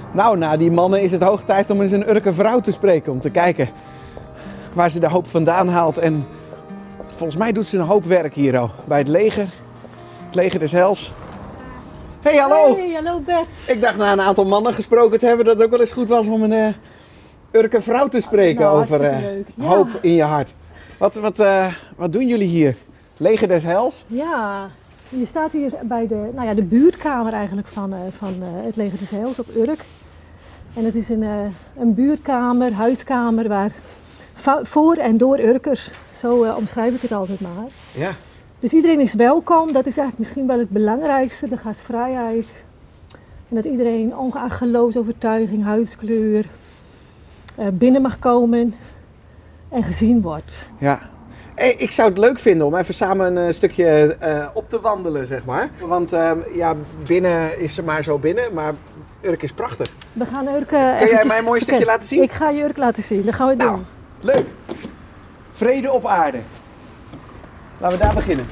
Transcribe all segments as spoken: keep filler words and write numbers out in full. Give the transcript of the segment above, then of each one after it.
Nou, na die mannen is het hoog tijd om eens een Urker vrouw te spreken. Om te kijken waar ze de hoop vandaan haalt. En volgens mij doet ze een hoop werk hier al. Bij het leger. Het leger des Heils. Hey, hallo! Hey, hallo Bert. Ik dacht na een aantal mannen gesproken te hebben dat het ook wel eens goed was om een uh, Urker vrouw te spreken nou, over uh, ja. hoop in je hart. Wat, wat, uh, wat doen jullie hier? Leger des Heils? Ja, je staat hier bij de, nou ja, de buurtkamer eigenlijk van, uh, van uh, het Leger des Heils op Urk. En het is een, uh, een buurtkamer, huiskamer waar voor en door Urkers, zo uh, omschrijf ik het altijd maar. Ja. Dus iedereen is welkom, dat is eigenlijk misschien wel het belangrijkste, de gastvrijheid. En dat iedereen ongeacht geloofsovertuiging, huidskleur uh, binnen mag komen en gezien wordt. Ja. Hey, ik zou het leuk vinden om even samen een stukje uh, op te wandelen, zeg maar. Want uh, ja, binnen is ze maar zo binnen, maar Urk is prachtig. We gaan Urk uh, Kun jij mij een mooi stukje laten zien? Ik ga je Urk laten zien, dat gaan we nou, doen. Leuk. Vrede op aarde. Laten we daar beginnen.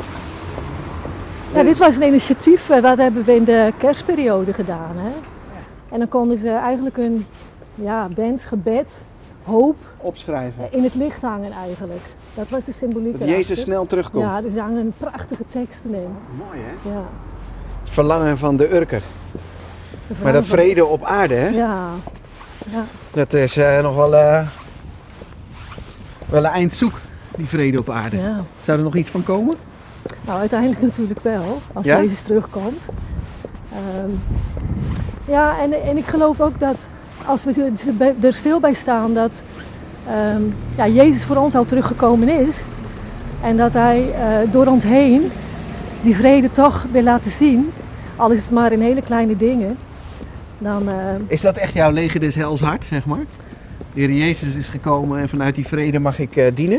Ja, dit was een initiatief, uh, wat hebben we in de kerstperiode gedaan. Hè? En dan konden ze eigenlijk een ja, wens, gebed, hoop opschrijven. Uh, in het licht hangen eigenlijk. Dat was de symboliek. Dat Jezus erachter. Snel terugkomt. Ja, er hangen prachtige teksten in. Mooi hè? Ja. Het verlangen van de Urker. Maar dat vrede op aarde hè? Ja. ja. Dat is uh, nog wel, uh, wel een eindzoek, die vrede op aarde. Ja. Zou er nog iets van komen? Nou, uiteindelijk natuurlijk wel, als ja? Jezus terugkomt. Um, ja, en, en ik geloof ook dat als we er stil bij staan dat um, ja, Jezus voor ons al teruggekomen is. En dat hij uh, door ons heen die vrede toch wil laten zien. Al is het maar in hele kleine dingen. Dan, uh... Is dat echt jouw Leger des Heils hart, zeg maar? De Heer Jezus is gekomen en vanuit die vrede mag ik uh, dienen?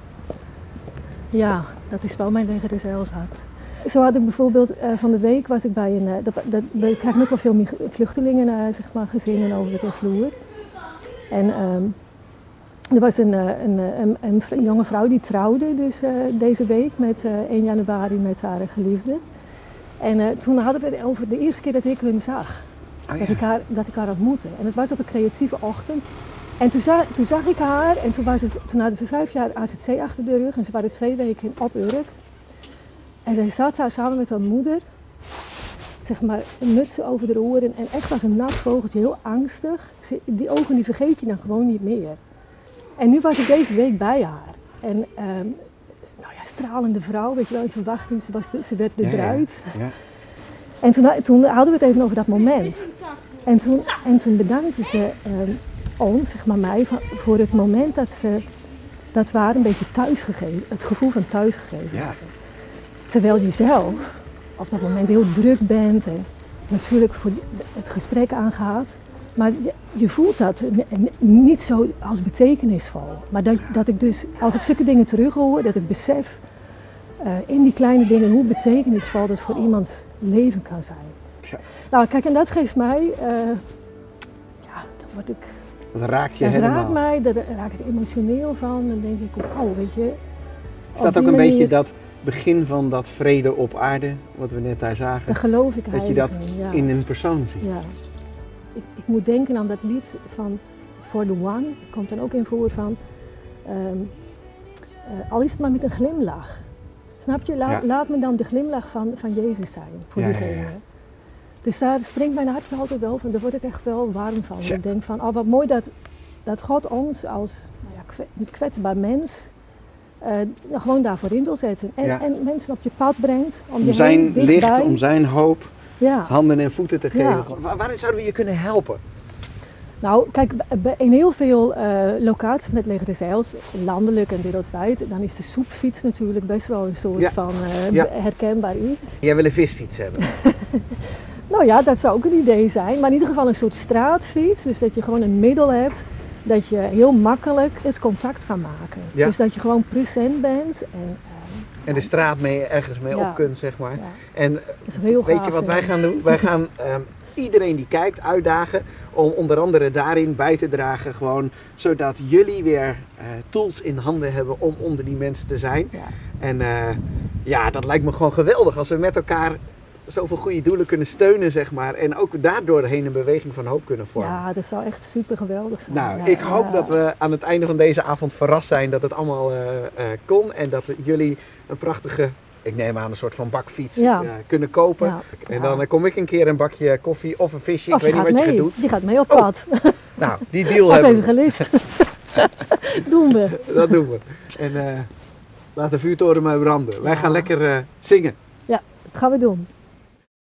Ja, dat is wel mijn Leger des Heils hart. Zo had ik bijvoorbeeld, uh, van de week was ik bij een, uh, dat, dat, we krijgen ook wel veel vluchtelingen uh, zeg maar, gezinnen over de vloer. En um, er was een, een, een, een, een jonge vrouw die trouwde dus uh, deze week met uh, één januari met haar geliefde. En uh, toen hadden we het over de eerste keer dat ik hun zag. Oh, ja. dat, ik haar, dat ik haar ontmoette. En het was op een creatieve ochtend. En toen, za toen zag ik haar en toen, was het, toen hadden ze vijf jaar A Z C achter de rug en ze waren twee weken op Urk. En zij zat daar samen met haar moeder, zeg maar, een muts over de oren en echt als een nachtvogeltje, heel angstig. Ze, die ogen die vergeet je dan gewoon niet meer. En nu was ik deze week bij haar. En um, nou ja, stralende vrouw, weet je wel, in verwachting, ze, was de, ze werd de ja, bruid. Ja, ja. En toen, toen hadden we het even over dat moment. En toen, en toen bedankte ze um, ons, zeg maar mij, voor het moment dat ze dat we haar een beetje thuisgegeven, het gevoel van thuisgegeven ja. hadden. Terwijl je zelf op dat moment heel druk bent en natuurlijk voor het gesprek aangaat. Maar je, je voelt dat niet zo als betekenisvol. Maar dat, dat ik dus, als ik zulke dingen terughoor, dat ik besef uh, in die kleine dingen hoe betekenisvol dat voor iemands leven kan zijn. Ja. Nou kijk, en dat geeft mij, uh, ja, dan word ik... Dat raakt je dat helemaal. raakt mij, daar raak ik emotioneel van. Dan denk ik, oh, weet je... Is dat ook een manier... beetje dat begin van dat vrede op aarde, wat we net daar zagen? Dat geloof ik dat je dat in, ja. in een persoon ziet. Ja. Ik, ik moet denken aan dat lied van For the One. Er komt dan ook in voor van, um, uh, al is het maar met een glimlach. Snap je? La, ja. Laat me dan de glimlach van, van Jezus zijn voor ja, diegene. Ja, ja. Dus daar springt mijn hart altijd wel van. Daar word ik echt wel warm van. Ja. Ik denk van, oh wat mooi dat, dat God ons als nou ja, kwe, kwetsbaar mens uh, gewoon daarvoor in wil zetten. En, ja. en mensen op je pad brengt. Om, om je zijn heen, licht, om zijn hoop, ja. handen en voeten te geven. Ja. Waar, waarin zouden we je kunnen helpen? Nou, kijk, in heel veel uh, locaties van het Leger des Heils, landelijk en wereldwijd, dan is de soepfiets natuurlijk best wel een soort ja. van uh, ja. herkenbaar iets. Jij wil een visfiets hebben? Nou ja, dat zou ook een idee zijn, maar in ieder geval een soort straatfiets, dus dat je gewoon een middel hebt, dat je heel makkelijk het contact kan maken. Ja. Dus dat je gewoon present bent en... Uh, En de straat mee, ergens mee ja. op kunt, zeg maar. Ja. En weet je wat wij gaan doen? Wij gaan um, iedereen die kijkt uitdagen om onder andere daarin bij te dragen. Gewoon zodat jullie weer uh, tools in handen hebben om onder die mensen te zijn. Ja. En uh, ja, dat lijkt me gewoon geweldig als we met elkaar zoveel goede doelen kunnen steunen, zeg maar. En ook daardoor heen een beweging van hoop kunnen vormen. Ja, dat zou echt super geweldig zijn. Nou, ja, ik hoop ja. dat we aan het einde van deze avond verrast zijn dat het allemaal uh, uh, kon. En dat jullie een prachtige, ik neem aan een soort van bakfiets, ja. uh, kunnen kopen. Ja. En dan uh, kom ik een keer een bakje koffie of een visje. Of ik weet niet wat mee. je gaat doen. Die gaat mee op Oh. pad. Nou, die deal Dat is hebben even we. gelist. Doen we. Dat doen we. En uh, laat de vuurtoren maar branden. Wij Ja. gaan lekker uh, zingen. Ja, dat gaan we doen.